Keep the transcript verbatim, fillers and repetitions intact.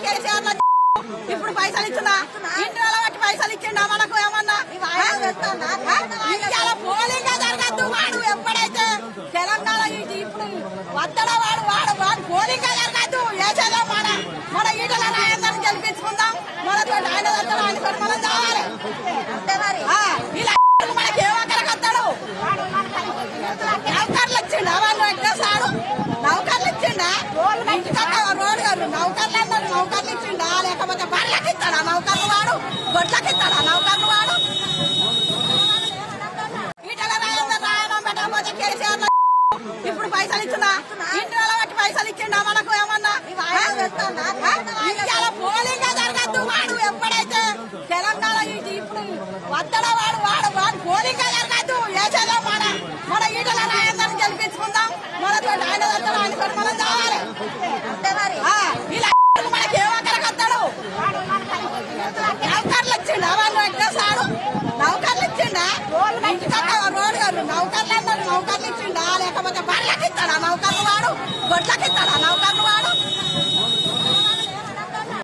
కేసీఆర్ ఇప్పుడు పైసలు ఇచ్చిందా ఇంటి వాళ్ళకి పైసలు ఇచ్చిండా మనకు ఏమన్నా పోలింగ్ జరగద్దు వాడు ఎప్పుడైతే తెలంగాణ ఇప్పుడు వద్దడా వాడు వాడు వాడు పోలింగ్ జరగద్దు వేసేదో మన మన ఈటల రాయందరూ గెలిపించుకుందాం మనతో ఆయన వస్తాడు ఆయన మనం కావాలి ఇలా మనకి ఏ ఒక్కరికి వస్తాడు నౌకర్లు ఇచ్చిండా వాళ్ళు ఎట్టేసాడు నౌకర్లు ఇచ్చిండా ఇంటికన్నా రోడ్డు గారు నౌకర్లు అన్నారు నౌకర్లు ఇచ్చిండా లేకపోతే బర్రెలకి ఇస్తాడా నౌకర్లు వాడు గొడ్లకి ఇస్తాడా నౌకర్లు వాడు ఈటల రాయందరూ రాయడం పెట్టకపోతే కేసీఆర్ ఇప్పుడు పైసలు ఇచ్చిందా ఇంటి వాళ్ళకి పైసలు ఇచ్చిండా మనకు ఏమన్నా పోలింగ్ జరగద్దు వాడు ఎప్పుడైతే తెలంగాణ ఇప్పుడు వద్దడా వాడు వాడు వాడు పోలింగ్ జరగద్దు వేసేదో మన మన ఈటల రాయందరూ గెలిపించుకుందాం మనతో ఆయన వస్తాడు ఆయన మనం కావాలి ఇలా మనకి ఏ ఒక్కరికి వస్తాడు నౌకర్లు ఇచ్చిండా వాళ్ళు ఎట్టేసాడు నౌకర్లు ఇచ్చిండా ఇంటికన్నా రోడ్డు గారు నౌకర్లు అన్నారు నౌకర్లు ఇచ్చిండా లేకపోతే బర్రెలకి ఇస్తాడా నౌకర్లు